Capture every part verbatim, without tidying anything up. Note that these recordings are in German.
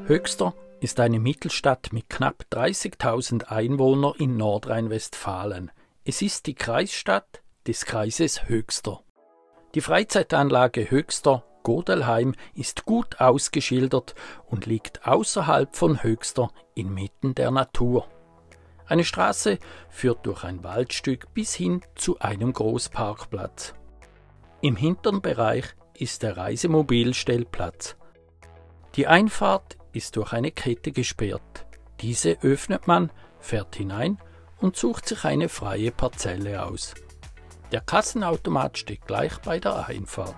Höxter ist eine Mittelstadt mit knapp dreißigtausend Einwohnern in Nordrhein-Westfalen. Es ist die Kreisstadt des Kreises Höxter. Die Freizeitanlage Höxter Godelheim ist gut ausgeschildert und liegt außerhalb von Höxter inmitten der Natur. Eine Straße führt durch ein Waldstück bis hin zu einem Großparkplatz. Im hinteren Bereich ist der Reisemobilstellplatz. Die Einfahrt ist durch eine Kette gesperrt. Diese öffnet man, fährt hinein und sucht sich eine freie Parzelle aus. Der Kassenautomat steht gleich bei der Einfahrt.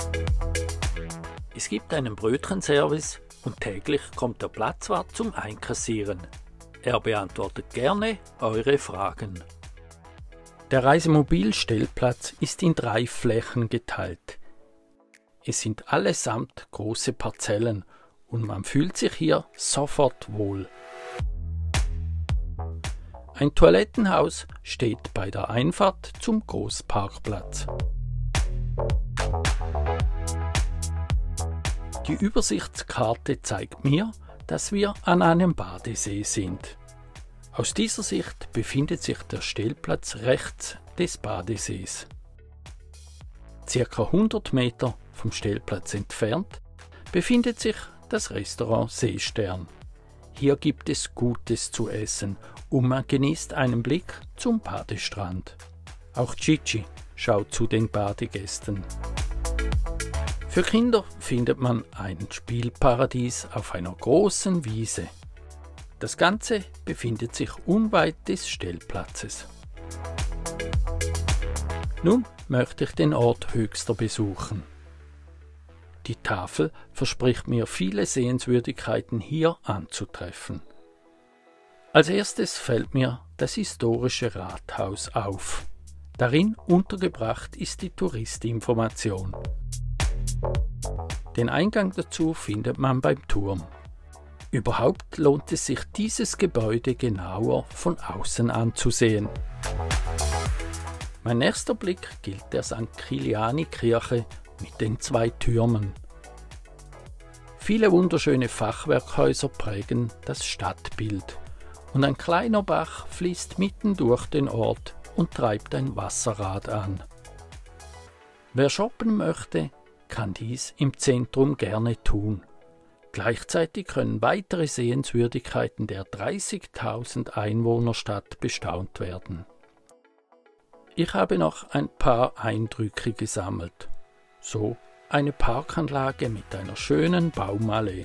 Es gibt einen Brötchenservice und täglich kommt der Platzwart zum Einkassieren. Er beantwortet gerne eure Fragen. Der Reisemobilstellplatz ist in drei Flächen geteilt. Es sind allesamt große Parzellen und man fühlt sich hier sofort wohl. Ein Toilettenhaus steht bei der Einfahrt zum Großparkplatz. Die Übersichtskarte zeigt mir, dass wir an einem Badesee sind. Aus dieser Sicht befindet sich der Stellplatz rechts des Badesees. Circa hundert Meter vom Stellplatz entfernt befindet sich das Restaurant Seestern. Hier gibt es Gutes zu essen und man genießt einen Blick zum Badestrand. Auch Gigi schaut zu den Badegästen. Für Kinder findet man ein Spielparadies auf einer großen Wiese. Das Ganze befindet sich unweit des Stellplatzes. Nun möchte ich den Ort Höxter besuchen. Die Tafel verspricht mir viele Sehenswürdigkeiten hier anzutreffen. Als erstes fällt mir das historische Rathaus auf. Darin untergebracht ist die Touristinformation. Den Eingang dazu findet man beim Turm. Überhaupt lohnt es sich, dieses Gebäude genauer von außen anzusehen. Mein nächster Blick gilt der Sankt Kiliani-Kirche mit den zwei Türmen. Viele wunderschöne Fachwerkhäuser prägen das Stadtbild und ein kleiner Bach fließt mitten durch den Ort und treibt ein Wasserrad an. Wer shoppen möchte, kann dies im Zentrum gerne tun. Gleichzeitig können weitere Sehenswürdigkeiten der dreißigtausend Einwohnerstadt bestaunt werden. Ich habe noch ein paar Eindrücke gesammelt. So eine Parkanlage mit einer schönen Baumallee.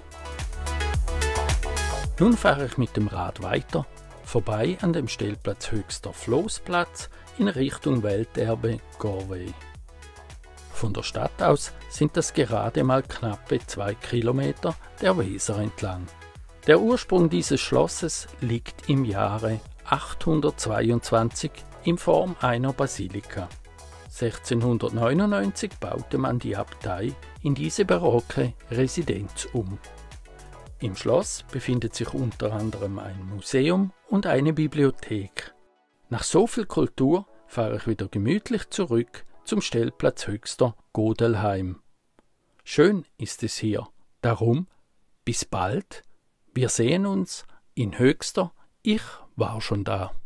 Nun fahre ich mit dem Rad weiter, vorbei an dem Stellplatz Höxter Floßplatz in Richtung Welterbe Gorwey. Von der Stadt aus sind das gerade mal knappe zwei Kilometer der Weser entlang. Der Ursprung dieses Schlosses liegt im Jahre achthundertzweiundzwanzig in Form einer Basilika. sechzehnhundertneunundneunzig baute man die Abtei in diese barocke Residenz um. Im Schloss befindet sich unter anderem ein Museum und eine Bibliothek. Nach so viel Kultur fahre ich wieder gemütlich zurück zum Stellplatz Höxter Godelheim. Schön ist es hier, darum bis bald. Wir sehen uns in Höxter. Ich war schon da.